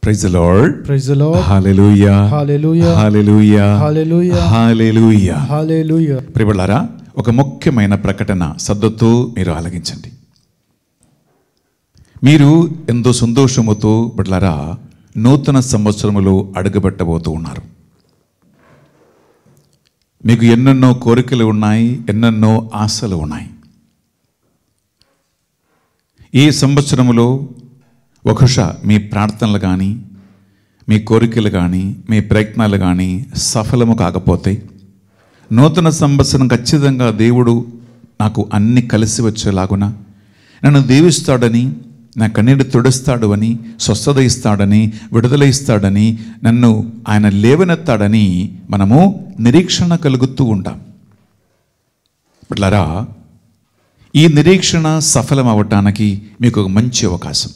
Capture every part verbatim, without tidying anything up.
Praise the Lord. Praise the Lord. Hallelujah. Hallelujah. Hallelujah. Hallelujah. Hallelujah. Hallelujah. ప్రియబిడ్డలారా, ఒక ముఖ్యమైన ప్రకటన శ్రద్ధతో మీరు ఆలకించండి. మీరు ఎంతో సంతోషముతో బిడ్డలారా నూతన సంవత్సరములో అడుగుపెట్టబోతూ ఉన్నారు. మీకు ఎన్నెన్నో కోరికలు ఉన్నాయి, ఎన్నెన్నో ఆశలు ఉన్నాయి. ఈ సంవత్సరములో బహుశా మీ ప్రార్థనలు కానీ, మీ కోరికలు కానీ, మీ ప్రయత్నాలు కానీ సఫలము కాకపోతే, నూతన సంవత్సరం ఖచ్చితంగా దేవుడు నాకు అన్ని కలిసి వచ్చేలాగున నన్ను దీవిస్తాడని, నా కన్నీడు తుడుస్తాడు అని, స్వస్థత ఇస్తాడని, విడుదల ఇస్తాడని, నన్ను ఆయన లేవనెత్తాడని మనము నిరీక్షణ కలుగుతూ ఉంటాం. ఇట్లారా ఈ నిరీక్షణ సఫలం అవ్వటానికి మీకు ఒక మంచి అవకాశం.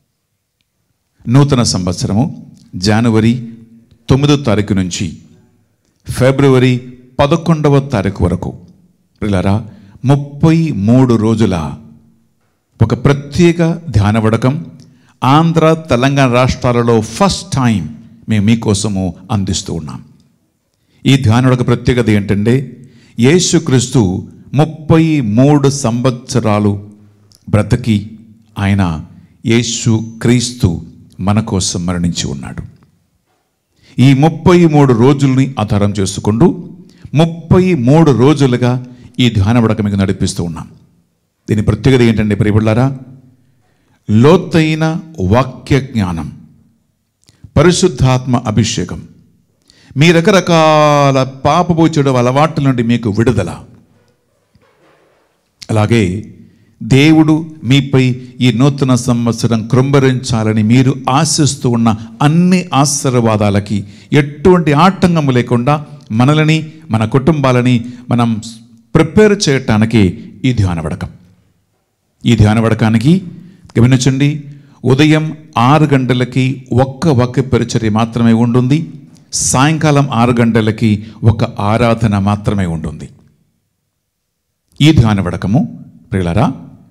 నూతన సంవత్సరము జనవరి తొమ్మిదో తారీఖు నుంచి ఫిబ్రవరి పదకొండవ తారీఖు వరకు ఇలారా ముప్పై మూడు రోజుల ఒక ప్రత్యేక ధ్యాన వడకం ఆంధ్ర తెలంగాణ రాష్ట్రాలలో ఫస్ట్ టైం మేము మీకోసము అందిస్తూ ఉన్నాం. ఈ ధ్యాన వడక ప్రత్యేకత ఏంటంటే, యేసుక్రీస్తు ముప్పై మూడు సంవత్సరాలు బ్రతికి ఆయన యేసు క్రీస్తు మన కోసం మరణించి ఉన్నాడు. ఈ ముప్పై మూడు రోజుల్ని ఆధారం చేసుకుంటూ ముప్పై మూడు రోజులుగా ఈ ధ్యాన వడక మీకు నడిపిస్తూ ఉన్నాం. దీని ప్రత్యేకత ఏంటంటే ప్రియబిడ్డలారా, లోతైన వాక్య జ్ఞానం, పరిశుద్ధాత్మ అభిషేకం, మీ రకరకాల పాపపు చెడు అలవాట్ల నుండి మీకు విడుదల, అలాగే దేవుడు మీపై ఈ నూతన సంవత్సరం కృంభరించాలని మీరు ఆశిస్తూ ఉన్న అన్ని ఆశీర్వాదాలకి ఎటువంటి ఆటంకము లేకుండా మనల్ని, మన కుటుంబాలని మనం ప్రిపేర్ చేయటానికి ఈ ధ్యాన వడకం. ఈ ధ్యాన వడకానికి గమనించండి, ఉదయం ఆరు గంటలకి ఒక్క వాక్య పరిచర్య మాత్రమే ఉంటుంది. సాయంకాలం ఆరు గంటలకి ఒక ఆరాధన మాత్రమే ఉంటుంది. ఈ ధ్యాన వడకము ప్రియులారా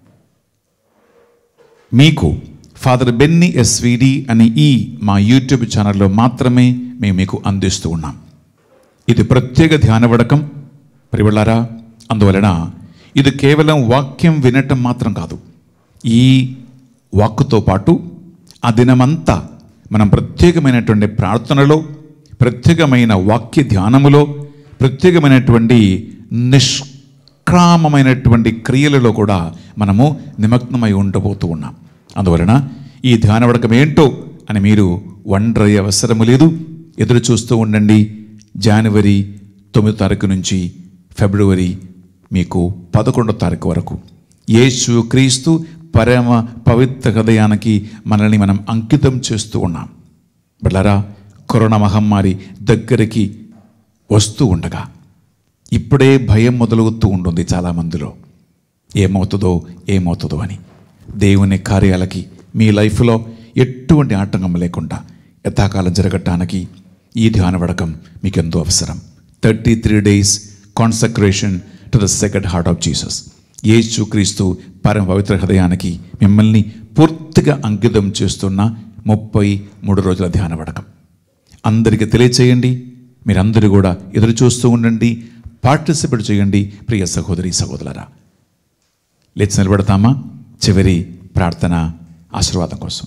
మీకు ఫాదర్ బెన్నీ ఎస్విడి అనే ఈ మా యూట్యూబ్ ఛానల్లో మాత్రమే మేము మీకు అందిస్తూ ఉన్నాం. ఇది ప్రత్యేక ధ్యాన వడకం ప్రియులారా. అందువలన ఇది కేవలం వాక్యం వినటం మాత్రం కాదు. ఈ వాక్కుతో పాటు ఆ దినమంతా మనం ప్రత్యేకమైనటువంటి ప్రార్థనలో, ప్రత్యేకమైన వాక్య ధ్యానములో, ప్రత్యేకమైనటువంటి నిష్క్రామమైనటువంటి క్రియలలో కూడా మనము నిమగ్నమై ఉండబోతూ ఉన్నాం. అందువలన ఈ ధ్యాన వడకం ఏంటో అని మీరు వండర్ అవసరము లేదు. ఎదురు చూస్తూ ఉండండి. జనవరి తొమ్మిదో తారీఖు నుంచి ఫిబ్రవరి మీకు పదకొండో తారీఖు వరకు యేసు క్రీస్తు పరమ పవిత్ర హృదయానికి మనల్ని మనం అంకితం చేస్తూ ఉన్నాం. బిడ్డలారా, కరోనా మహమ్మారి దగ్గరికి వస్తూ ఉండగా ఇప్పుడే భయం మొదలవుతూ ఉంటుంది చాలామందిలో. ఏమవుతుందో ఏమవుతుందో అని. దేవుని కార్యాలకి మీ లైఫ్లో ఎటువంటి ఆటంకం లేకుండా యథాకాలం జరగటానికి ఈ ధ్యాన వడకం మీకు ఎంతో అవసరం. Thirty three days consecration to the second heart of Jesus. Yesu Kristu పరమ పవిత్ర హృదయానికి మిమ్మల్ని పూర్తిగా అంకితం చేస్తున్న ముప్పై మూడు రోజుల ధ్యాన వడకం అందరికీ తెలియచేయండి. మీరందరూ కూడా ఎదురు చూస్తూ ఉండండి, పార్టిసిపేట్ చేయండి. ప్రియ సహోదరి సహోదరులారా, లేచి నిలబడతామా చివరి ప్రార్థన ఆశీర్వాదం కోసం.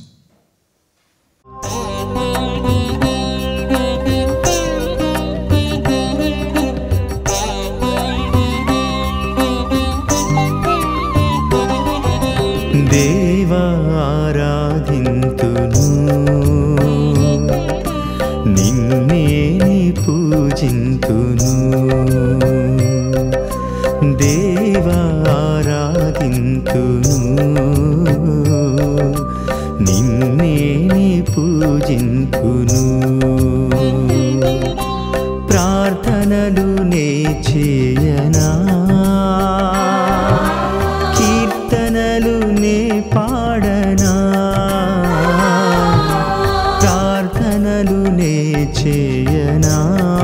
దేవా ఆరాధింతును, నిన్నే పూజింతును. దేవా ఆరాధింతును, నిన్నే పూజింతును. ప్రార్థనలు నే చేయనా, కీర్తనలు నే పాడనా. ప్రార్థనలు నే చేయనా,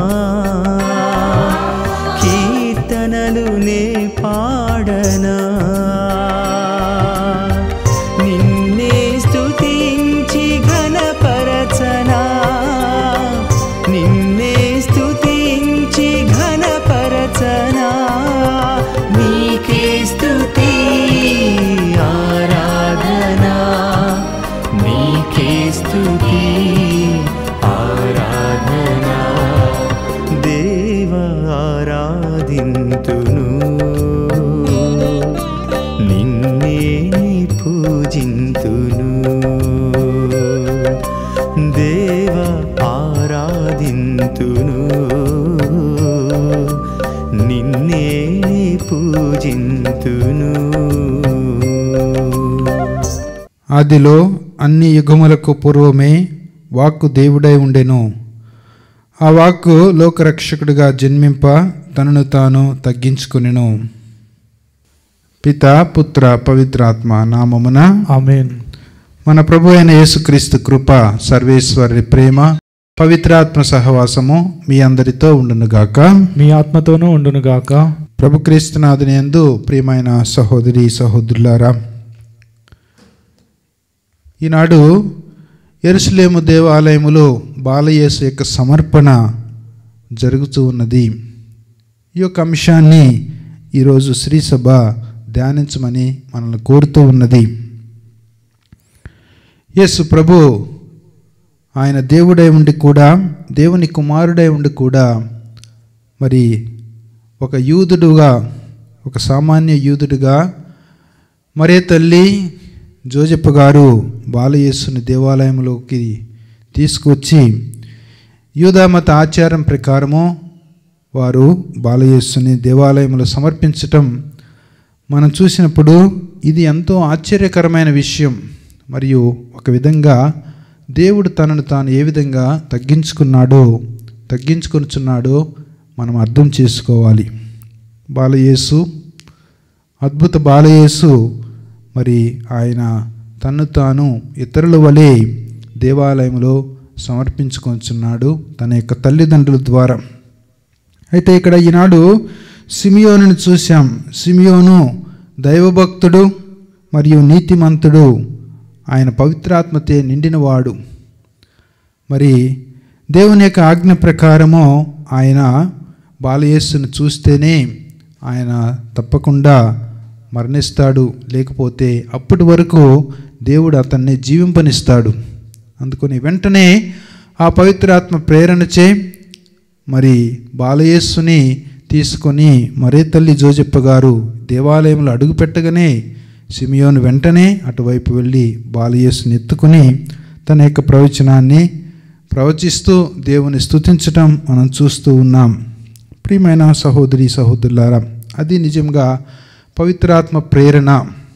కీర్తనలు నే పాడనా. నిన్నే స్తుతించి ఘనపరచ దేవ ఆరాధింతును, నిన్నే పూజింతును. ఆదిలో అన్ని యుగములకు పూర్వమే వాక్కు దేవుడై ఉండెను. ఆ వాక్కు లోకరక్షకుడిగా జన్మింప తనను తాను తగ్గించుకొనెను. పిత పుత్ర పవిత్రాత్మ నామమున ఆమేన్. మన ప్రభు అయిన యేసుక్రీస్తు కృప, సర్వేశ్వరి ప్రేమ, పవిత్రాత్మ సహవాసము మీ అందరితో ఉండునుగాక. మీ ఆత్మతోనూ ఉండునుగాక. ప్రభు క్రీస్తునాథుని యందు ప్రియమైన సహోదరి సహోదరులారా, ఈనాడు యెరూషలేము దేవాలయములో బాలయేసు యొక్క సమర్పణ జరుగుతూ ఉన్నది. ఈ యొక్క అంశాన్ని ఈరోజు శ్రీసభ ధ్యానించమని మనల్ని కోరుతూ ఉన్నది. యేసు ప్రభు ఆయన దేవుడై ఉండి కూడా, దేవుని కుమారుడై ఉండి కూడా, మరి ఒక యూదుడుగా, ఒక సామాన్య యూదుడుగా మరే తల్లి జోజప్ప గారు బాలయేసుని దేవాలయంలోకి తీసుకొచ్చి యూదామత ఆచారం ప్రకారము వారు బాలయేసుని దేవాలయంలో సమర్పించటం మనం చూసినప్పుడు ఇది ఎంతో ఆశ్చర్యకరమైన విషయం. మరియు ఒక విధంగా దేవుడు తనను తాను ఏ విధంగా తగ్గించుకున్నాడో తగ్గించుకొనుచున్నాడో మనం అర్థం చేసుకోవాలి. బాలయేసు, అద్భుత బాలయేసు మరి ఆయన తన్ను తాను ఇతరుల వలె దేవాలయంలో సమర్పించుకొంచున్నాడు తన యొక్క తల్లిదండ్రుల ద్వారా. అయితే ఇక్కడ ఈనాడు సిమియోనుని చూశాం. సిమియోను దైవభక్తుడు మరియు నీతిమంతుడు, ఆయన పవిత్రాత్మతే నిండినవాడు. మరి దేవుని యొక్క ఆజ్ఞ ప్రకారము ఆయన బాలయేసును చూస్తేనే ఆయన తప్పకుండా మరణిస్తాడు, లేకపోతే అప్పటి వరకు దేవుడు అతన్ని జీవింపనిస్తాడు. అందుకని వెంటనే ఆ పవిత్రాత్మ ప్రేరణచే మరి బాలయేసుని తీసుకొని మరే తల్లి జోజప్ప గారు దేవాలయంలో అడుగుపెట్టగానే సిమియోను వెంటనే అటువైపు వెళ్ళి బాలయేసుని ఎత్తుకుని తన యొక్క ప్రవచనాన్ని ప్రవచిస్తూ దేవుని స్తుతించటం మనం చూస్తూ ఉన్నాం. ప్రియమైన సహోదరి సహోదరులారా, అది నిజంగా పవిత్రాత్మ ప్రేరణ,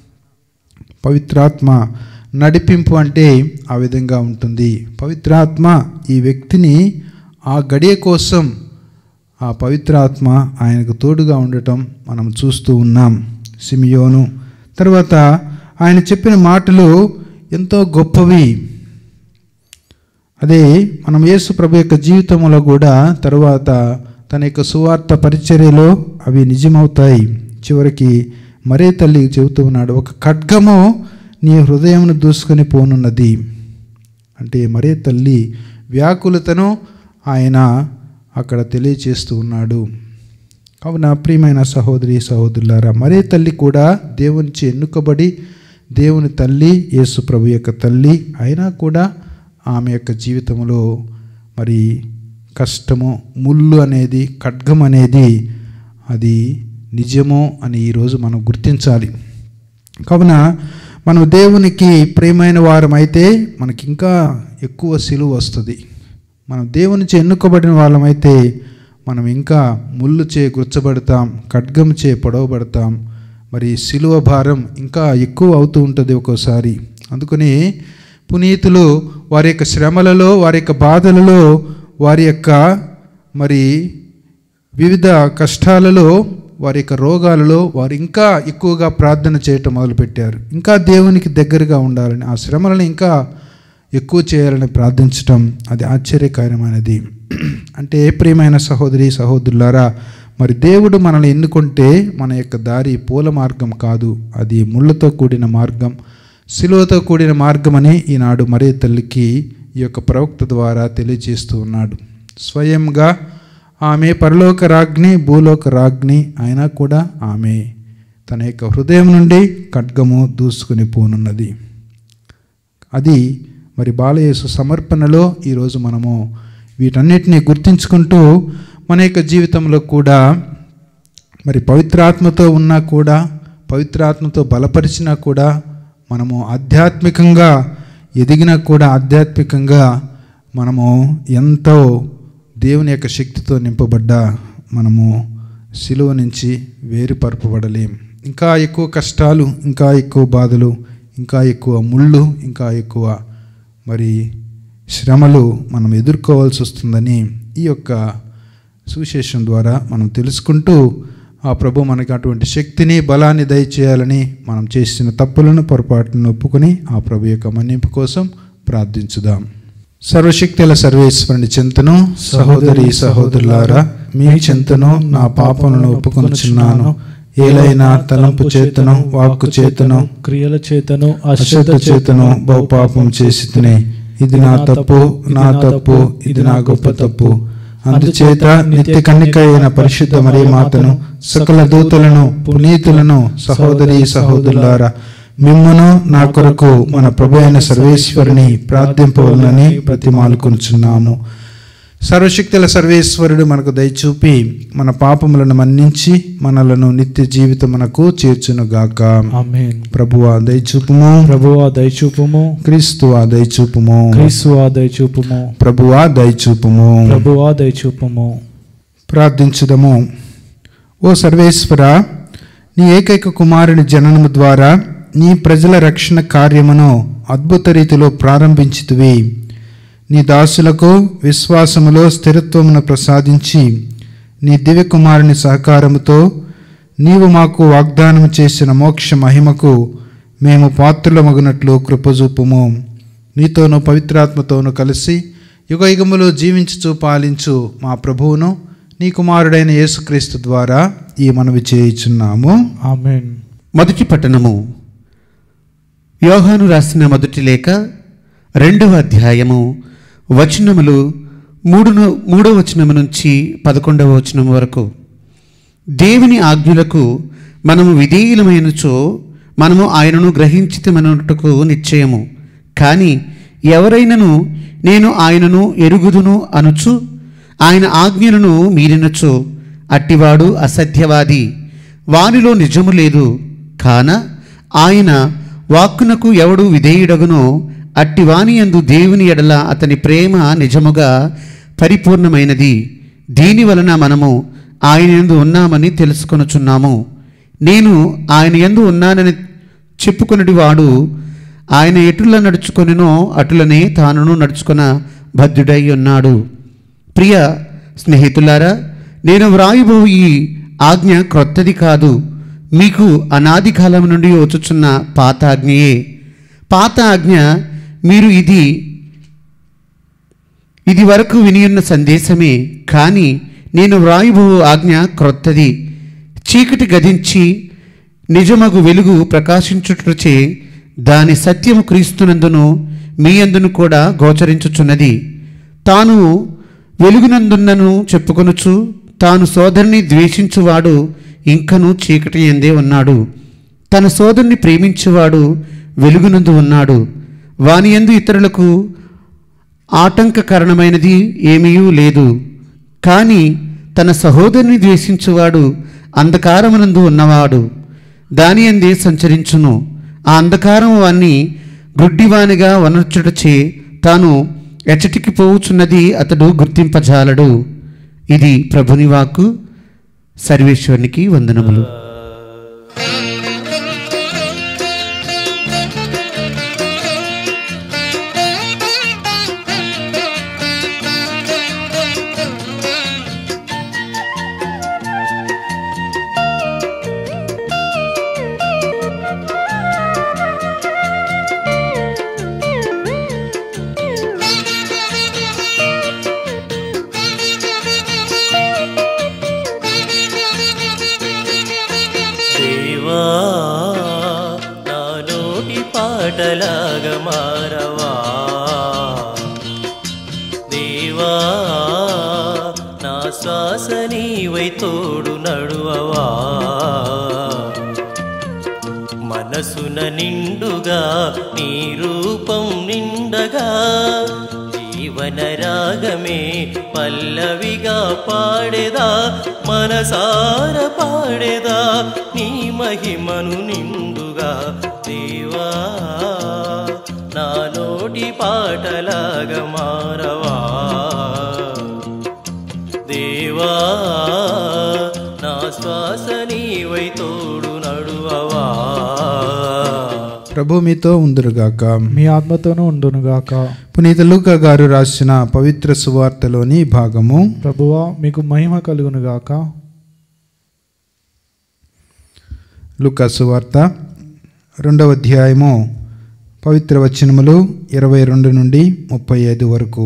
పవిత్రాత్మ నడిపింపు అంటే ఆ విధంగా ఉంటుంది. పవిత్రాత్మ ఈ వ్యక్తిని ఆ గడియ కోసం ఆ పవిత్రాత్మ ఆయనకు తోడుగా ఉండటం మనం చూస్తూ ఉన్నాం. సిమియోను తర్వాత ఆయన చెప్పిన మాటలు ఎంతో గొప్పవి. అదే మనం యేసు ప్రభు యొక్క జీవితంలో కూడా తర్వాత తన యొక్క సువార్త పరిచర్యలో అవి నిజమవుతాయి. చివరికి మరే తల్లి చెబుతూ ఉన్నాడు, ఒక ఖడ్గము నీ హృదయమును దూసుకొని పోనున్నది. అంటే మరే తల్లి వ్యాకులతను ఆయన అక్కడ తెలియచేస్తూ ఉన్నాడు. కావున ప్రియమైన సహోదరి సహోదరులారా, మరే తల్లి కూడా దేవునిచే ఎన్నుకబడి దేవుని తల్లి, యేసు ప్రభు యొక్క తల్లి అయినా కూడా ఆమె యొక్క జీవితంలో మరి కష్టము, ముళ్ళు అనేది, ఖడ్గం అనేది అది నిజమో అని ఈరోజు మనం గుర్తించాలి. కావున మనం దేవునికి ప్రియమైన వారం అయితే మనకి ఇంకా ఎక్కువ సిలువ వస్తుంది. మనం దేవునిచే ఎన్నుకోబడిన వాళ్ళమైతే మనం ఇంకా ముళ్ళు చే గుచ్చబడతాం, ఖడ్గం చే పొడవబడతాం. మరి సిలువ భారం ఇంకా ఎక్కువ అవుతూ ఉంటుంది ఒక్కోసారి. అందుకని పునీతులు వారి యొక్క శ్రమలలో, వారి యొక్క బాధలలో, వారి యొక్క మరి వివిధ కష్టాలలో, వారి యొక్క రోగాలలో వారు ఇంకా ఎక్కువగా ప్రార్థన చేయటం మొదలుపెట్టారు. ఇంకా దేవునికి దగ్గరగా ఉండాలని, ఆ శ్రమలను ఇంకా ఎక్కువ చేయాలని ప్రార్థించటం అది ఆశ్చర్యకరమైనది. అంటే ప్రియమైన సహోదరి సహోదరులారా, మరి దేవుడు మనల్ని ఎన్నుకుంటే మన యొక్క దారి పూల మార్గం కాదు, అది ముళ్ళతో కూడిన మార్గం, శిలువతో కూడిన మార్గం అని ఈనాడు మరే తల్లికి ఈ యొక్క ప్రవక్త ద్వారా తెలియజేస్తూ ఉన్నాడు. స్వయంగా ఆమె పరలోక రాజ్ఞి, భూలోక రాజ్ఞి అయినా కూడా ఆమె తన యొక్క హృదయం నుండి ఖడ్గము దూసుకుని పోనున్నది. అది మరి బాలయేసు సమర్పణలో ఈరోజు మనము వీటన్నిటినీ గుర్తించుకుంటూ మన యొక్క జీవితంలో కూడా మరి పవిత్రాత్మతో ఉన్నా కూడా, పవిత్రాత్మతో బలపరిచినా కూడా, మనము ఆధ్యాత్మికంగా ఎదిగినా కూడా, ఆధ్యాత్మికంగా మనము ఎంతో దేవుని యొక్క శక్తితో నింపబడ్డ మనము సిలువ నుంచి వేరుపరపబడలేం. ఇంకా ఎక్కువ కష్టాలు, ఇంకా ఎక్కువ బాధలు, ఇంకా ఎక్కువ ముళ్ళు, ఇంకా ఎక్కువ మరి శ్రమలు మనం ఎదుర్కోవాల్సి వస్తుందని ఈ యొక్క సువిశేషం ద్వారా మనం తెలుసుకుంటూ ఆ ప్రభు మనకి అటువంటి శక్తిని, బలాన్ని దయచేయాలని, మనం చేసిన తప్పులను, పొరపాటును ఒప్పుకొని ఆ ప్రభు యొక్క మన్నింపు కోసం ప్రార్థించుదాం. సర్వశక్తుల సర్వేశ్వరుని చెంతను, సహోదరి సహోదరులారా, మీ చెంతను నా పాపములను ఒప్పుకొనుచున్నాను. ఏలైనా తలంపు చేతను, వాక్కు చేతను, క్రియల చేతను, అశ్రద్ధ చేతను బహుపాపం చేసి తిని, ఇది నా తప్పు, నా తప్పు, ఇది నా గొప్ప తప్పు. అందుచేత నిత్య కన్నిక అయిన పరిశుద్ధ మరియ మాతను, సకల దూతలను, పునీతులను, సహోదరి సహోదరులారా, మిమ్మును నా కొరకు మన ప్రభు అయిన సర్వేశ్వరుని ప్రార్థింపవలనని ప్రతిమాలుకొనుచున్నాము. సర్వశక్తుల సర్వేశ్వరుడు మనకు దయచూపి మన పాపములను మన్నించి మనలను నిత్య జీవితమునకు చేర్చునుగాక. ఆమేన్. ప్రభువా దయచూపుము, ప్రభువా దయచూపుము, క్రీస్తువా దయచూపుము, క్రీస్తువా దయచూపుము, ప్రభువా దయచూపుము. ప్రభువా దయచూపుము. ప్రార్థించుదము. ఓ సర్వేశ్వర, నీ ఏకైక కుమారుని జననము ద్వారా నీ ప్రజల రక్షణ కార్యమును అద్భుత రీతిలో ప్రారంభించితివి. నీ దాసులకు విశ్వాసములో స్థిరత్వమును ప్రసాదించి నీ దివ్య కుమారుని సహకారముతో నీవు మాకు వాగ్దానం చేసిన మోక్ష మహిమకు మేము పాత్రులమగునట్లు కృపజూపుము. నీతోనూ పవిత్రాత్మతోనూ కలిసి యుగ యుగములో జీవించుచు పాలించు మా ప్రభువును నీ కుమారుడైన యేసుక్రీస్తు ద్వారా ఈ మనవి చేయుచున్నాము. ఆమేన్. మొదటి పట్టణము. యోహాను రాసిన మొదటి లేఖ రెండవ అధ్యాయము వచనములు మూడు మూడవ వచనము నుంచి పదకొండవ వచనం వరకు. దేవుని ఆజ్ఞలకు మనము విధేయులమైనచో మనము ఆయనను గ్రహించితమనుటకు నిశ్చయము. కానీ ఎవరైనను నేను ఆయనను ఎరుగుదును అనుచు ఆయన ఆజ్ఞలను మీరినచో అట్టివాడు అసత్యవాది, వానిలో నిజము లేదు. కాన ఆయన వాక్కునకు ఎవడు విధేయుడగునో అట్టివాని యందు దేవుని ఎడల అతని ప్రేమ నిజముగా పరిపూర్ణమైనది. దీని వలన మనము ఆయన యందు ఉన్నామని తెలుసుకొనుచున్నాము. నేను ఆయన యందు ఉన్నానని చెప్పుకొనిడి వాడు ఆయన ఎటుల నడుచుకొనినో అటులనే తానును నడుచుకొన బద్ధుడై ఉన్నాడు. ప్రియ స్నేహితులారా, నేను వ్రాయబో ఈ ఆజ్ఞ క్రొత్తది కాదు, మీకు అనాది కాలం నుండి వచ్చుచున్న పాత ఆజ్ఞయే. పాత ఆజ్ఞ మీరు ఇది ఇది వరకు వినియున్న సందేశమే. కానీ నేను వ్రాయబో ఆజ్ఞ క్రొత్తది, చీకటి గదించి నిజమగు వెలుగు ప్రకాశించుటచే దాని సత్యము క్రీస్తునందును మీ అందును కూడా గోచరించుచున్నది. తాను వెలుగునందున్నను చెప్పుకొనుచు తాను సోదరుని ద్వేషించువాడు ఇంకను చీకటి ఎందే ఉన్నాడు. తన సోదరుని ప్రేమించువాడు వెలుగునందు ఉన్నాడు. వాని యందు ఇతరులకు ఆటంకకరణమైనది ఏమీ లేదు. కానీ తన సహోదరుని ద్వేషించువాడు అంధకారమునందు ఉన్నవాడు, దాని అందే సంచరించును. ఆ అంధకారం వాణ్ణి గుడ్డివానిగా వనర్చుటచే తాను ఎచ్చటికి పోవుచున్నది అతడు గుర్తింపజాలడు. ఇది ప్రభుని వాక్కు. సర్వేశ్వరునికి వందనములు. పాటలాగా మారవా దేవా, నా శ్వాస నీవై తోడు నడువవా. మనసున నిండుగా నీ రూపం నిండగా జీవన రాగమే పల్లవిగా పాడేదా, మనసార పాడేదా నీ మహిమను నిండుగా. దేవా నా నోటి కోటి పాటలాగా మారవా దేవా, నా శ్వాస నీవై తోడు నడువవా. ప్రభు మీతో ఉందురుగాక. మీ ఆత్మతోనూ ఉండునుగాక. పునీత లూకా గారు రాసిన పవిత్ర సువార్తలోని భాగము. ప్రభువా మీకు మహిమ కలుగునుగాక. లూకా సువార్త రెండవ అధ్యాయము పవిత్ర వచనములు ఇరవై రెండు నుండి ముప్పై ఐదు వరకు.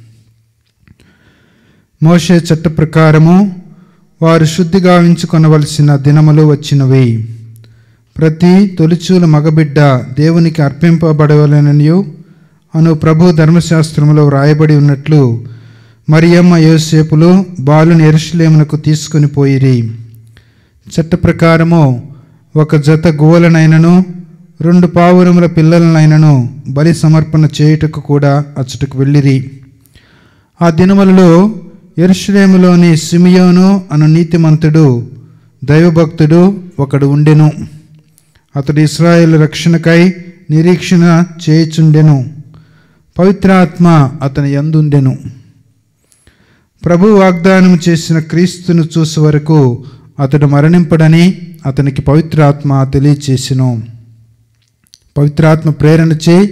మోషే చట్ట ప్రకారము వారు శుద్ధి గావించుకొనవలసిన దినములు వచ్చినవి. ప్రతి తొలిచూలు మగబిడ్డ దేవునికి అర్పింపబడవలెననియు అను ప్రభు ధర్మశాస్త్రములో వ్రాయబడి ఉన్నట్లు మరియమ్మ యోసేపులు బాలుని యెరూషలేమునకు తీసుకొని పోయిరి. చట్ట ప్రకారము ఒక జత గువ్వలనైనను రెండు పావురముల పిల్లలనైనను బలి సమర్పణ చేయుటకు కూడా అచ్చటకు వెళ్ళిరి. ఆ దినములలో యెరూషలేములోని సిమియోను అను నీతిమంతుడు దైవభక్తుడు ఒకడు ఉండెను. అతడు ఇశ్రాయేలు రక్షణకై నిరీక్షణ చేయుచుండెను. పవిత్రాత్మ అతని యందుండెను. ప్రభు వాగ్దానం చేసిన క్రీస్తును చూసే వరకు అతడు మరణింపడని అతనికి పవిత్రాత్మ తెలియచేసెను. పవిత్రాత్మ ప్రేరణ చేయి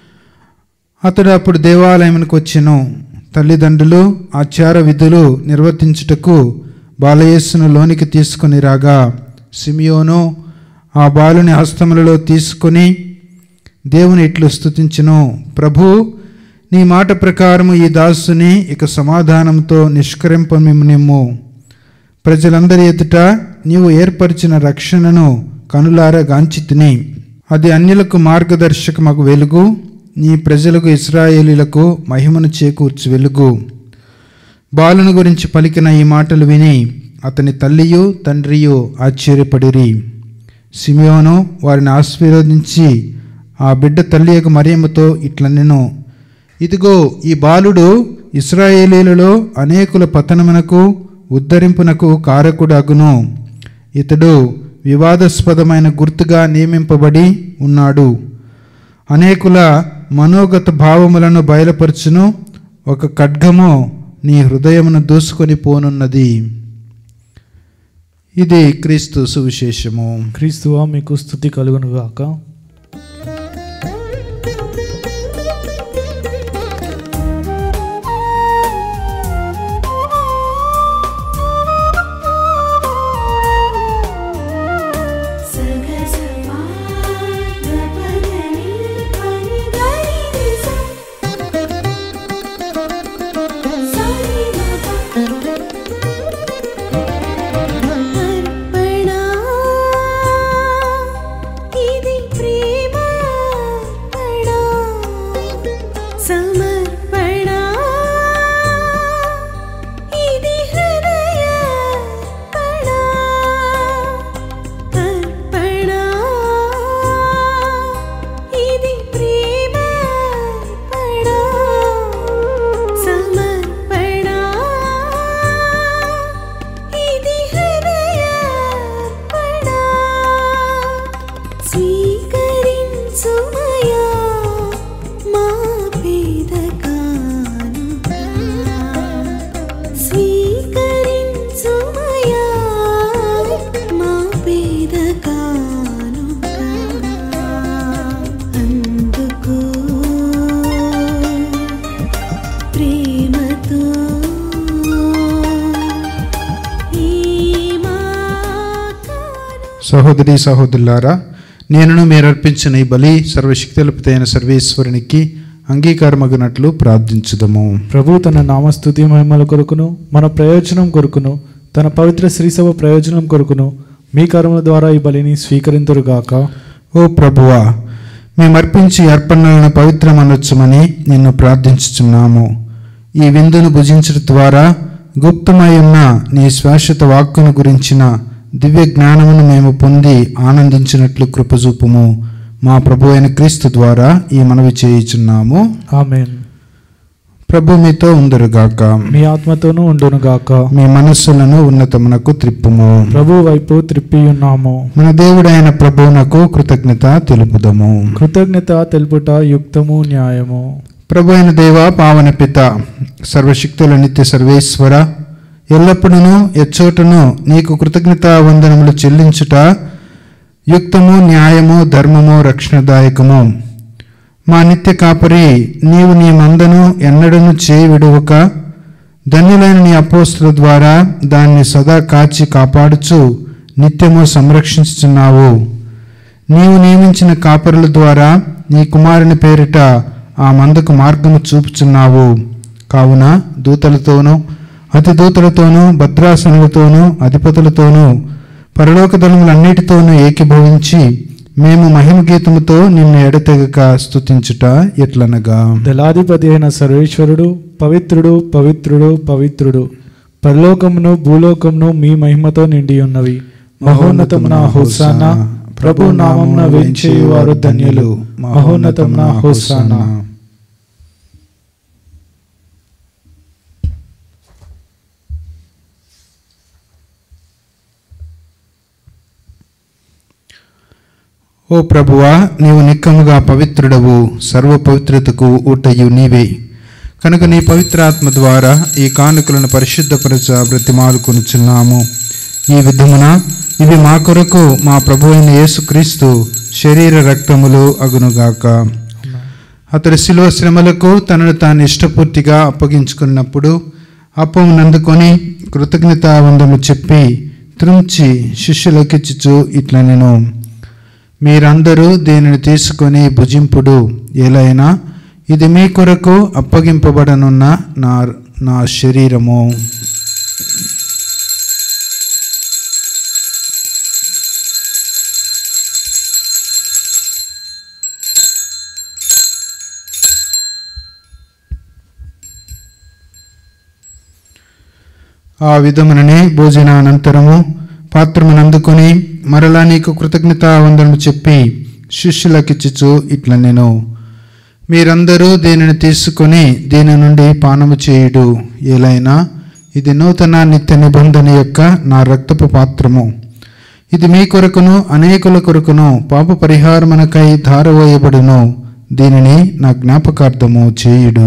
అతడు అప్పుడు దేవాలయమునకు వచ్చెను. తల్లిదండ్రులు ఆచార విధులు నిర్వర్తించుటకు బాలయేసును లోనికి తీసుకొని రాగా సిమియోను ఆ బాలుని హస్తములలో తీసుకొని దేవుని ఇట్లు స్తుతించెను. ప్రభు, నీ మాట ప్రకారము ఈ దాసుని ఇక సమాధానంతో నిష్కరింపనిమ్ము. ప్రజలందరి ఎదుట నీవు ఏర్పరిచిన రక్షణను కనులారా గాంచితిని. అది అన్యులకు మార్గదర్శకమగు వెలుగు, నీ ప్రజలకు ఇశ్రాయేలీలకు మహిమను చేకూర్చు వెలుగు. బాలుని గురించి పలికిన ఈ మాటలు విని అతని తల్లియు తండ్రియు ఆశ్చర్యపడిరి. సిమియోను వారిని ఆశీర్వదించి ఆ బిడ్డ తల్లి యొక్క మరియమ్మతో ఇట్లనెను, ఇదిగో ఈ బాలుడు ఇశ్రాయేలీలలో అనేకుల పతనమునకు ఉద్ధరింపునకు కారకుడగును. ఇతడు వివాదాస్పదమైన గుర్తుగా నియమింపబడి ఉన్నాడు. అనేకుల మనోగత భావములను బయలుపరచును. ఒక ఖడ్గము నీ హృదయమును దూసుకొని పోనున్నది. ఇది క్రీస్తు సువిశేషము. క్రీస్తువా మీకు స్తుతి కలుగునుగాక. సహోదరి సహోదరులారా, నేనును మీరు అర్పించిన ఈ బలి సర్వశక్తులైన సర్వేశ్వరునికి అంగీకారమగినట్లు ప్రార్థించుదము. ప్రభు తన నామస్తుతి మహిమల కొరకును మన ప్రయోజనం కొరకును తన పవిత్ర శ్రీసభ ప్రయోజనం కొరకును మీ కర్మల ద్వారా ఈ బలిని స్వీకరింతురుగాక. ఓ ప్రభువా, మేము అర్పించి అర్పణలను పవిత్రమనొచ్చమని నిన్ను ప్రార్థించుచున్నాము. ఈ విందును భుజించడం ద్వారా గుప్తమై ఉన్న నీ శాశ్వత వాక్కును గురించిన దివ్య జ్ఞానమును మేము పొంది ఆనందించినట్లు కృపజూపుము. మా ప్రభు అయిన క్రీస్తు ద్వారా ఈ మనవి చేయుచున్నాము. ఆమేన్. ప్రభు మీతో ఉందరుగాక. మీ ఆత్మతోనూ ఉండునుగాక. మీ మనస్సులను ఉన్నతమునకు త్రిప్పుము. ప్రభు వైపు త్రిప్పి ఉన్నాము. మన దేవుడైన ప్రభువునకు కృతజ్ఞత తెలుపుదము. కృతజ్ఞత తెలుపుట యుక్తము న్యాయము. ప్రభు అయిన దేవ, పావన పిత, సర్వశక్తుల నిత్య సర్వేశ్వర, ఎల్లప్పుడూ ఎచ్చోటను నీకు కృతజ్ఞత వందనములు చెల్లించుట యుక్తము, న్యాయము, ధర్మము, రక్షణదాయకము. మా నిత్య కాపరి, నీవు నీ మందను ఎన్నడను చేయి విడువక ధన్యులైన నీ అపోస్తుల ద్వారా దాన్ని సదా కాచి కాపాడుచు నిత్యము సంరక్షించుచున్నావు. నీవు నియమించిన కాపరుల ద్వారా నీ కుమారుని పేరిట ఆ మందకు మార్గము చూపుచున్నావు. కావున దూతలతోనూ అతి దూతలతోనూ భద్రాసనులతోనూ అధిపతులతోనూ పరలోక దళములన్నిటితోనూ ఏకీభవించి మేము మహిమ గీతముతో నిన్ను ఎడతెగక స్తుతించుట ఎట్లనగా, దళాధిపతి అయిన సర్వేశ్వరుడు పవిత్రుడు పవిత్రుడు పవిత్రుడు, పరలోకమును భూలోకమును మీ మహిమతో నిండి ఉన్నవి. మహోన్నతమున హోసానా, ప్రభు నామమున వేంచేయువారు ధన్యులు. మహోన్నతమున హోసానా. ఓ ప్రభువా, నీవు నిక్కముగా పవిత్రుడవు, సర్వ పవిత్రతకు ఊటయు నీవే. కనుక నీ పవిత్రాత్మ ద్వారా ఈ కానుకలను పరిశుద్ధపరచ బ్రతిమాలుకొనుచున్నాము. ఈ విధమున ఇవి మా కొరకు మా ప్రభు అయిన యేసుక్రీస్తు శరీర రక్తములు అగునుగాక. అతడు శిలువ శ్రమలకు తనను తాను ఇష్టపూర్తిగా అప్పగించుకున్నప్పుడు అప్పమునందుకొని కృతజ్ఞతావందము చెప్పి త్రుంచి శిష్యులకిచ్చుచు ఇట్లా నేను, మీరందరూ దీనిని తీసుకొని భుజింపుడు, ఎలైనా ఇది మీ కొరకు అప్పగింపబడనున్న నా నా శరీరము. ఆ విధముననే భోజనానంతరము పాత్రమును అందుకొని మరలా నీకు కృతజ్ఞతావందనము చెప్పి శిష్యులకిచ్చుచు ఇట్లా నేను, మీరందరూ దీనిని తీసుకొని దీని నుండి పానము చేయుడు, ఏలైనా ఇది నూతన నిత్య నిబంధన యొక్క నా రక్తపు పాత్రము. ఇది మీ కొరకును అనేకుల కొరకును పాప పరిహారమునకై ధారవేయబడును. దీనిని నా జ్ఞాపకార్థము చేయుడు.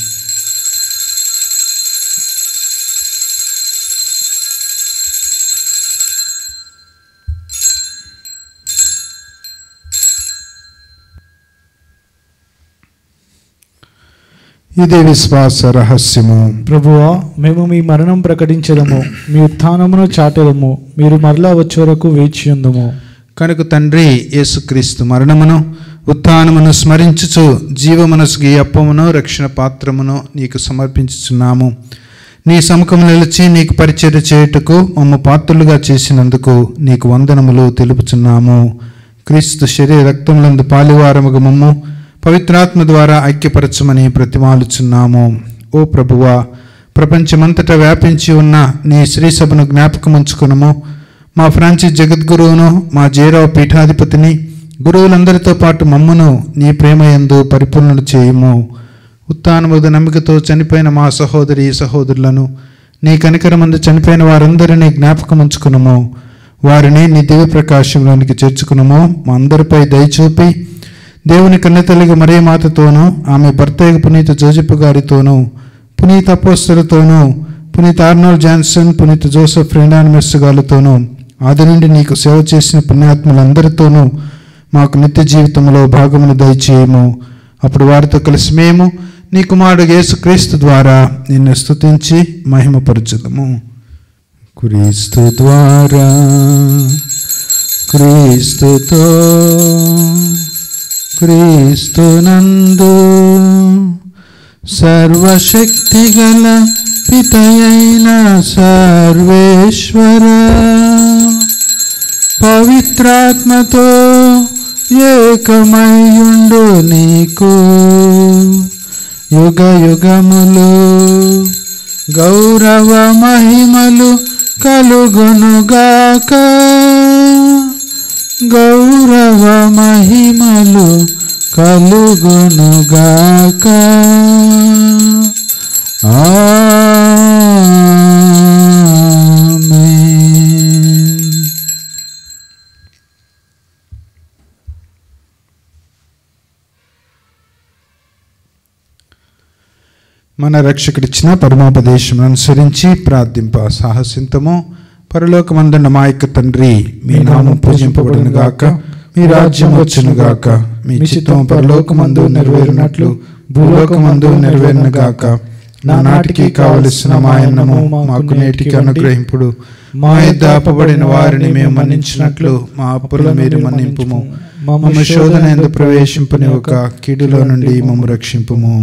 ఇదే విశ్వాస రహస్యము. ప్రభువా, మేము మీ మరణం ప్రకటించదము, మీ ఉత్థానమును చాటెదము, మీరు మరలా వచ్చే వరకు వేచి ఉందము. కనుక తండ్రి, యేసుక్రీస్తు మరణమును ఉత్థానమును స్మరించుచు జీవమనసుకు ఈ అప్పమును రక్షణ పాత్రమును నీకు సమర్పించుచున్నాము. నీ సముఖము నిలిచి నీకు పరిచర్య చేయుటకు మమ్మ పాత్రులుగా చేసినందుకు నీకు వందనములు తెలుపుచున్నాము. క్రీస్తు శరీర రక్తములందు పాలివారముగా మమ్ము పవిత్రాత్మ ద్వారా ఐక్యపరచమని ప్రతిమాలుచున్నాము. ఓ ప్రభువా, ప్రపంచమంతటా వ్యాపించి ఉన్న నీ శ్రీ సభను జ్ఞాపకం ఉంచుకునము. మా ఫ్రాన్సిస్ జగద్గురువును, మా జేరావు పీఠాధిపతిని, గురువులందరితో పాటు మమ్మును నీ ప్రేమయందు పరిపూర్ణులు చేయము. ఉత్థానముద నమ్మికతో చనిపోయిన మా సహోదరి సహోదరులను, నీ కనికరమందు చనిపోయిన వారందరినీ జ్ఞాపకం ఉంచుకునము. వారిని నీ దివ్య ప్రకాశంలోనికి చేర్చుకునము. మా అందరిపై దయచూపి దేవుని కన్నెతల్లిగా మరియ మాతతోనూ, ఆమె భర్త పునీత జోజెఫ్ గారితోనూ, పునీత అపోస్తలతోనూ, పునీత ఆర్నాల్డ్ జాన్సన్, పునీత జోసెఫ్ ఫ్రెండానిమెస్ గారితోనూ, ఆది నుండి నీకు సేవ చేసిన పుణ్యాత్ములందరితోనూ మాకు నిత్య జీవితంలో భాగమును దయచేయము. అప్పుడు వారితో కలిసి మేము నీ కుమారుడు యేసుక్రీస్తు ద్వారా నిన్ను స్తుతించి మహిమపరచుదము. క్రీస్తు ద్వారా, క్రీస్తుతో, క్రీస్తునందు సర్వశక్తిగల పితయైన సర్వేశ్వర పవిత్రాత్మతో ఏకమయుండు నీకు యుగ యుగములు గౌరవ మహిమలు కలుగునుగాక. గౌరవ మహిమలు కలుగునుగాక. ఆమేన్. మన రక్షకుడిచ్చిన పరమోపదేశం అనుసరించి ప్రార్థింప సాహసింతము. పరలోకమందున్న మా యొక్క తండ్రి, మీ నామం పూజింపబడును గాక, మీ రాజ్యం వచ్చును గాక, మీ చిత్తం పరలోకమందు నెరవేరినట్లు భూలోకమందు నెరవేరును గాక. నానాటికి కావలసిన మా అన్నము మాకు నేటికి అనుగ్రహింపుడు. మా యొద్ద అప్పబడిన వారిని మేము మన్నించినట్లు మా అప్పులను మీరు మన్నింపుము. మమ్మ శోధన యందు ప్రవేశింపనివ్వక కీడులో నుండి మమ్ము రక్షింపుము.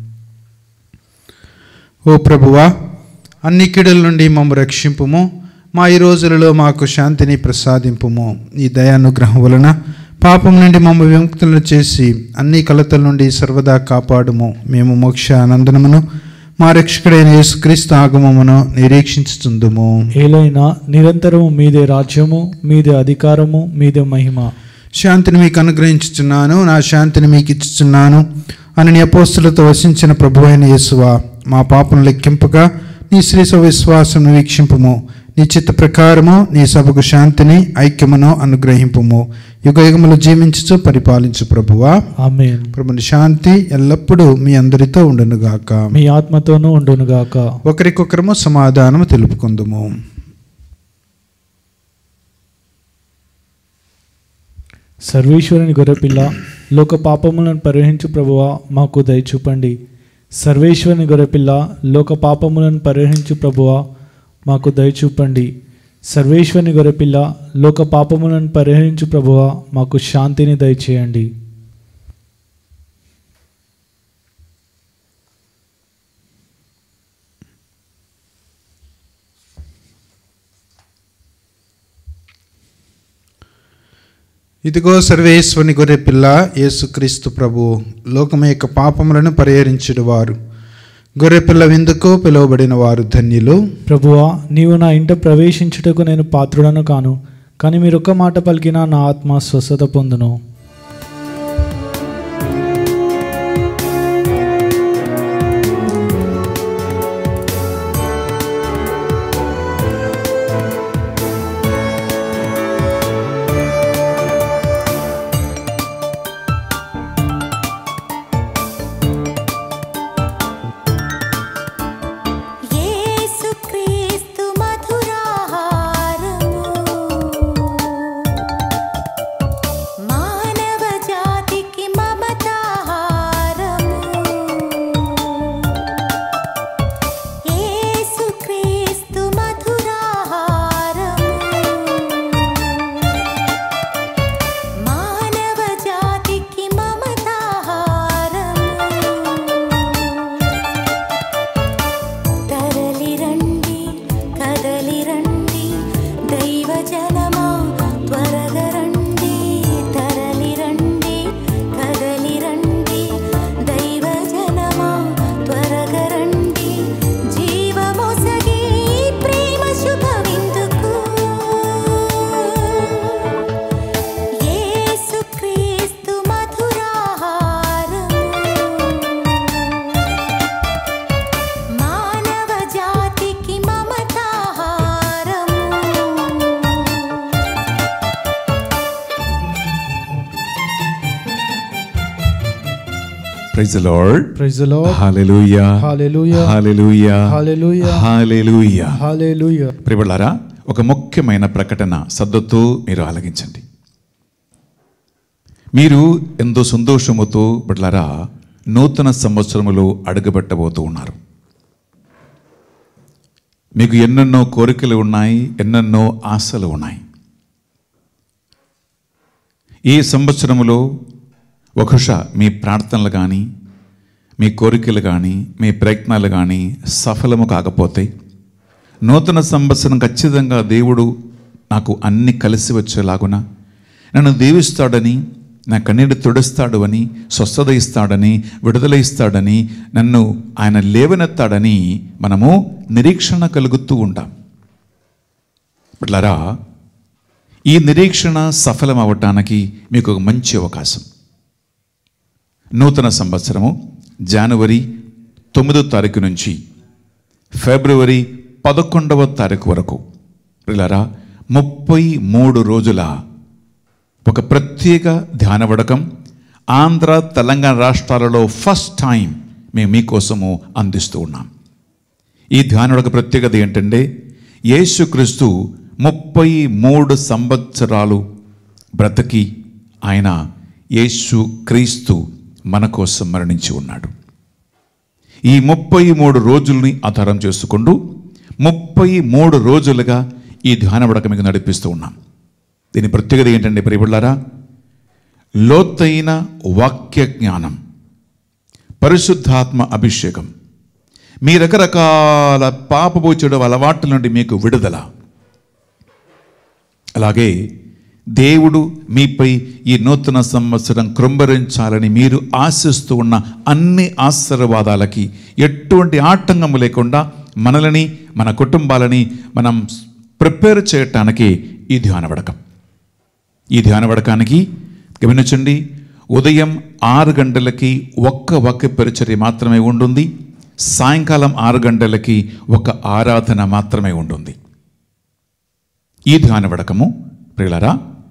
ఓ ప్రభువా, అన్ని కీడుల నుండి మమ్ము రక్షింపుము. మా ఈ రోజులలో మాకు శాంతిని ప్రసాదింపుము. ఈ దయానుగ్రహం వలన పాపం నుండి మమ్మ విముక్తులను చేసి అన్ని కలతల నుండి సర్వదా కాపాడుము. మేము మోక్ష ఆనందనమును మా రక్షకుడైన యేసుక్రీస్తు ఆగమమును నిరీక్షించుచుందుము. ఏలైనా నిరంతరము మీదే రాజ్యము, మీదే అధికారము, మీదే మహిమ. శాంతిని మీకు అనుగ్రహించుచున్నాను, నా శాంతిని మీకు ఇచ్చుచున్నాను అని నీ అపోస్తులతో వసించిన ప్రభువైన యేసువా, మా పాపను లెక్కింపగా నీ శ్రీసభ విశ్వాసం వీక్షింపుము. నీ చిత్త ప్రకారము నీ సభకు శాంతిని ఐక్యమును అనుగ్రహింపుము. యుగ యుగములు జీవించుచు పరిపాలించు ప్రభువా. ఆమేన్. ప్రభుని శాంతి ఎల్లప్పుడూ మీ అందరితో ఉండునుగాక. మీ ఆత్మతోనూ ఉండునుగాక. ఒకరికొకరము సమాధానము తెలుపుకుందుము. సర్వేశ్వరుని గొర్రెపిల్ల, లోక పాపములను పరిహరించు ప్రభువా, మాకు దయచూపండి. సర్వేశ్వరుని గొర్రెపిల్ల, లోక పాపములను పరిహరించు ప్రభువా, మాకు దయచూపండి. సర్వేశ్వరుని గొర్రెపిల్ల, లోక పాపములను పరిహరించు ప్రభువా, మాకు శాంతిని దయచేయండి. ఇదిగో సర్వేశ్వరుని గొర్రెపిల్ల, యేసుక్రీస్తు ప్రభువు, లోకము యొక్క పాపములను పరిహరించుడు వారు. గొర్రెపిల్ల విందుకు పిలువబడిన వారు ధన్యులు. ప్రభువా, నీవు నా ఇంట ప్రవేశించుటకు నేను పాత్రుడను కాను, కానీ మీరు ఒక్క మాట పలికినా నా ఆత్మ స్వస్థత పొందును. యేసుక్రీస్తు మధురాహారము, మానవ జాతికి మమతాహారము. యేసుక్రీస్తు మధురాహారము, మానవ జాతికి మమతాహారము. తరలి రండి, కదలి రండి, దైవ జనమా త్వరగా రండి. తరలి రండి, కదలి రండి, దైవ జనమా త్వరగా రండి. జీవమొసగి ప్రేమ శుభ విందుకు, యేసుక్రీస్తు మధురాహారము, మానవ జాతికి మమతాహారము. Praise the Lord. Praise the Lord. Hallelujah. Hallelujah. Hallelujah. Hallelujah. Hallelujah. Hallelujah. ప్రియబిడ్డలారా, ఒక ముఖ్యమైన ప్రకటన శ్రద్ధతో మీరు ఆలకించండి. మీరు ఎంతో సంతోషముతో బిడ్డలారా నూతన సంవత్సరములో అడుగుపెట్టబోతూ ఉన్నారు. మీకు ఎన్నెన్నో కోరికలు ఉన్నాయి, ఎన్నెన్నో ఆశలు ఉన్నాయి. ఈ సంవత్సరములో బహుశా మీ ప్రార్థనలు కానీ, మీ కోరికలు కానీ, మీ ప్రయత్నాలు కానీ సఫలము కాకపోతే, నూతన సంవత్సరం ఖచ్చితంగా దేవుడు నాకు అన్ని కలిసి వచ్చేలాగున నన్ను దీవిస్తాడని, నా కన్నీడు తుడుస్తాడు అని, స్వస్థత ఇస్తాడని, విడుదల ఇస్తాడని, నన్ను ఆయన లేవనెత్తాడని మనము నిరీక్షణ కలుగుతూ ఉంటాం. బిడ్డలారా, ఈ నిరీక్షణ సఫలం అవ్వటానికి మీకు ఒక మంచి అవకాశం. నూతన సంవత్సరము జనవరి తొమ్మిదో తారీఖు నుంచి ఫిబ్రవరి పదకొండవ తారీఖు వరకు ప్రియులారా ముప్పై మూడు రోజుల ఒక ప్రత్యేక ధ్యాన వడకం ఆంధ్ర తెలంగాణ రాష్ట్రాలలో ఫస్ట్ టైం మేము మీకోసము అందిస్తూ ఉన్నాం. ఈ ధ్యాన వడక ప్రత్యేకత ఏంటంటే యేసుక్రీస్తు ముప్పై మూడు సంవత్సరాలు బ్రతికి ఆయన యేసు క్రీస్తు మన కోసం మరణించి ఉన్నాడు. ఈ ముప్పై మూడు రోజుల్ని ఆధారం చేసుకుంటూ ముప్పై మూడు రోజులుగా ఈ ధ్యాన వడక మీకు నడిపిస్తూ ఉన్నాం. దీని ప్రత్యేకత ఏంటంటే ప్రియబిడ్డలారా, లోతైన వాక్య జ్ఞానం, పరిశుద్ధాత్మ అభిషేకం, మీ రకరకాల పాపపు చెడు అలవాట్ల నుండి మీకు విడుదల, అలాగే దేవుడు మీపై ఈ నూతన సంవత్సరం కృంభరించాలని మీరు ఆశిస్తూ ఉన్న అన్ని ఆశీర్వాదాలకి ఎటువంటి ఆటంకము లేకుండా మనల్ని మన కుటుంబాలని మనం ప్రిపేర్ చేయటానికి ఈ ధ్యాన వడకం. ఈ ధ్యాన వడకానికి గమనించండి, ఉదయం ఆరు గంటలకి ఒక్క వాక్య పరిచర్య మాత్రమే ఉంటుంది. సాయంకాలం ఆరు గంటలకి ఒక ఆరాధన మాత్రమే ఉంటుంది. ఈ ధ్యాన వడకము ప్రియులారా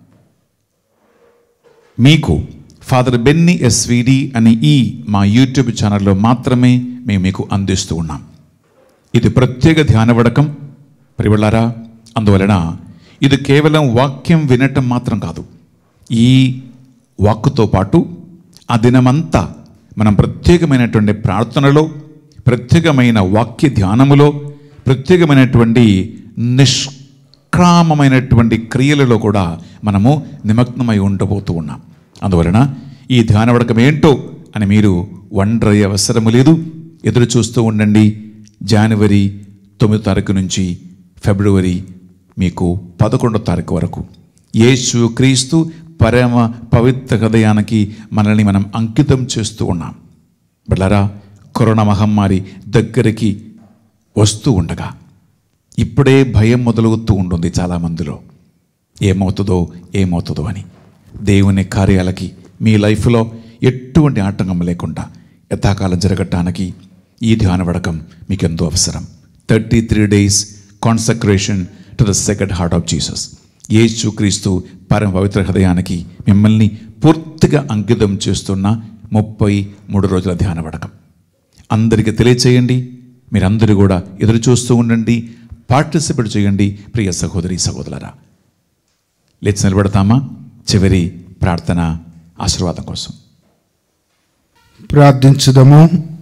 మీకు ఫాదర్ బెన్నీ ఎస్విడి అనే ఈ మా యూట్యూబ్ ఛానల్లో మాత్రమే మేము మీకు అందిస్తూ ఉన్నాం. ఇది ప్రత్యేక ధ్యాన వడకం ప్రియులారా. అందువలన ఇది కేవలం వాక్యం వినటం మాత్రం కాదు. ఈ వాక్కుతో పాటు ఆ దినమంతా మనం ప్రత్యేకమైనటువంటి ప్రార్థనలో, ప్రత్యేకమైన వాక్య ధ్యానములో, ప్రత్యేకమైనటువంటి నిష్క్రామమైనటువంటి క్రియలలో కూడా మనము నిమగ్నమై ఉండబోతూ ఉన్నాం. అందువలన ఈ ధ్యాన వడకం ఏంటో అని మీరు వండరయ్యే అవసరము లేదు. ఎదురు చూస్తూ ఉండండి. జనవరి తొమ్మిదో తారీఖు నుంచి ఫిబ్రవరి మీకు పదకొండో తారీఖు వరకు యేసు క్రీస్తు పరమ పవిత్ర హృదయానికి మనల్ని మనం అంకితం చేస్తూ ఉన్నాం. బిడ్డలారా, కరోనా మహమ్మారి దగ్గరికి వస్తూ ఉండగా ఇప్పుడే భయం మొదలవుతూ ఉంటుంది చాలామందిలో. ఏమవుతుందో ఏమవుతుందో అని. దేవుని కార్యాలకి మీ లైఫ్లో ఎటువంటి ఆటంకం లేకుండా యథాకాలం జరగటానికి ఈ ధ్యాన వడకం మీకు ఎంతో అవసరం. Thirty three days consecration to the second heart of Jesus. Yesu Kristu పరమ పవిత్ర హృదయానికి మిమ్మల్ని పూర్తిగా అంకితం చేస్తున్న ముప్పై మూడు రోజుల ధ్యాన వడకం అందరికీ తెలియచేయండి. మీరందరూ కూడా ఎదురు చూస్తూ ఉండండి, పార్టిసిపేట్ చేయండి. ప్రియ సహోదరి సహోదరులారా, లేచి నిలబడతామా? చివరి ప్రార్థన ఆశీర్వాదం కోసం ప్రార్థించుదాము.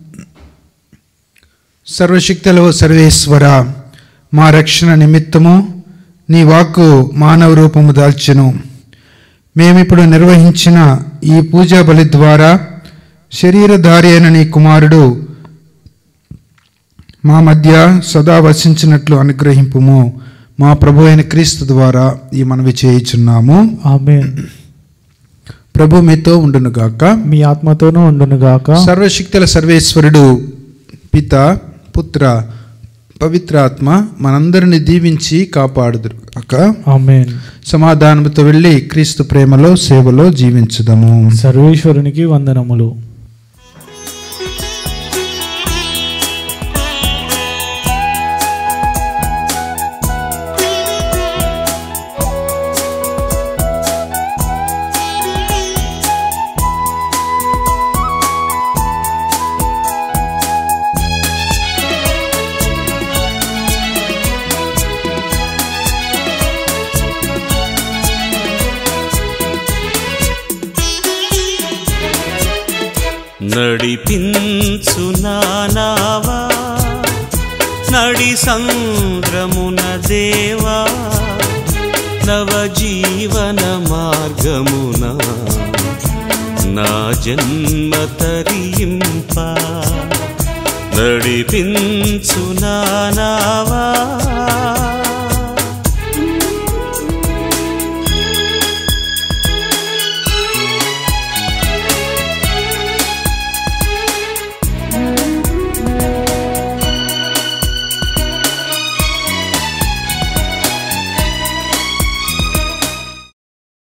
సర్వశక్తులో సర్వేశ్వర, మా రక్షణ నిమిత్తము నీ వాక్కు మానవ రూపము దాల్చెను. మేమిప్పుడు నిర్వహించిన ఈ పూజా బలి ద్వారా శరీరధారి అయిన నీ కుమారుడు మా మధ్య సదా వసించినట్లు అనుగ్రహింపుము. మా ప్రభు అయిన క్రీస్తు ద్వారా ఈ మనవి చేయుచున్నాము. ఆమేన్. ప్రభు మీతో ఉండునుగాక, మీ ఆత్మతోనూ ఉండునుగాక. సర్వశక్తుల సర్వేశ్వరుడు పిత, పుత్ర, పవిత్రాత్మ మనందరిని దీవించి కాపాడుదురుగాక. ఆమేన్. సమాధానముతో వెళ్ళి క్రీస్తు ప్రేమలో సేవలో జీవించుదాము. సర్వేశ్వరునికి వందనములు. నడిపించు నానావా నడి సంద్రమున దేవా, నవ జీవన మార్గమున నా జన్మ తరింప. నడిపించు నానావా